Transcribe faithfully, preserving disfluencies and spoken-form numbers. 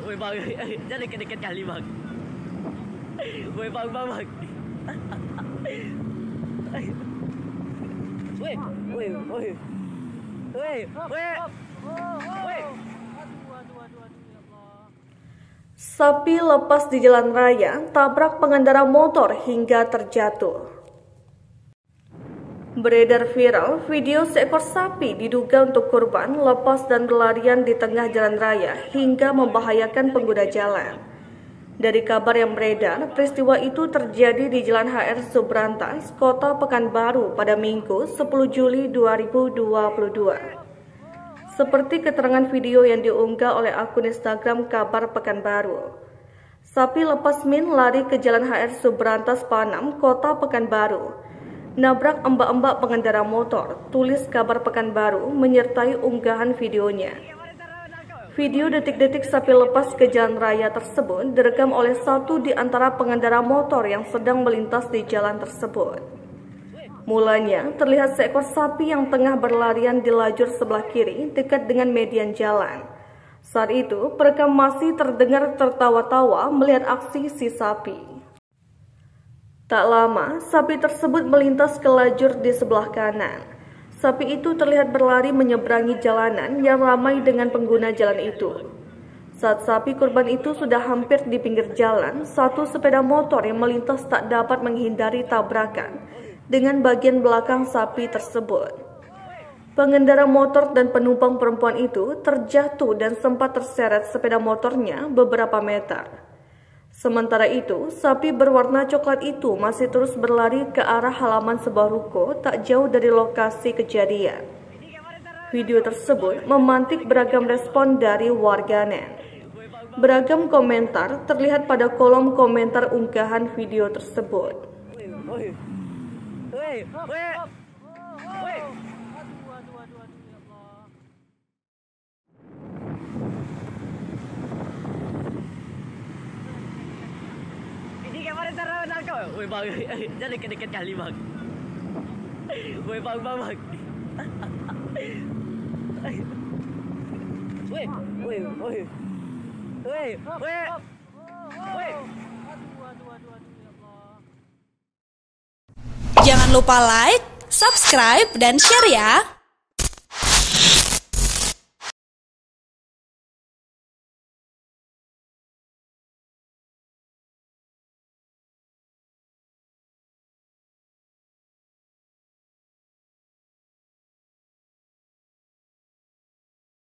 Woi bang, jangan dekat-dekat kali bang. Woi bang, bang, bang. Woi, woi, woi. Woi, woi. Woi. Sapi lepas di jalan raya tabrak pengendara motor hingga terjatuh. Beredar viral video seekor sapi diduga untuk korban lepas dan berlarian di tengah jalan raya hingga membahayakan pengguna jalan. Dari kabar yang beredar, peristiwa itu terjadi di Jalan H R Subrantas, Kota Pekanbaru pada Minggu sepuluh Juli dua ribu dua puluh dua. Seperti keterangan video yang diunggah oleh akun Instagram Kabar Pekanbaru. Sapi lepas min lari ke Jalan H R Subrantas Panam, Kota Pekanbaru. Nabrak embak-embak pengendara motor, tulis Kabar Pekanbaru menyertai unggahan videonya. Video detik-detik sapi lepas ke jalan raya tersebut direkam oleh satu di antara pengendara motor yang sedang melintas di jalan tersebut. Mulanya, terlihat seekor sapi yang tengah berlarian di lajur sebelah kiri dekat dengan median jalan. Saat itu, perekam masih terdengar tertawa-tawa melihat aksi si sapi. Tak lama, sapi tersebut melintas ke lajur di sebelah kanan. Sapi itu terlihat berlari menyeberangi jalanan yang ramai dengan pengguna jalan itu. Saat sapi kurban itu sudah hampir di pinggir jalan, satu sepeda motor yang melintas tak dapat menghindari tabrakan dengan bagian belakang sapi tersebut. Pengendara motor dan penumpang perempuan itu terjatuh dan sempat terseret sepeda motornya beberapa meter. Sementara itu, sapi berwarna coklat itu masih terus berlari ke arah halaman sebuah ruko tak jauh dari lokasi kejadian. Video tersebut memantik beragam respon dari warganet. Beragam komentar terlihat pada kolom komentar unggahan video tersebut. Woi bang, jangan dekat-dekat kali bang. Woi bang, bang, bang. Woi, woi, woi. Woi, woi. Woi. Jangan lupa like, subscribe, dan share ya.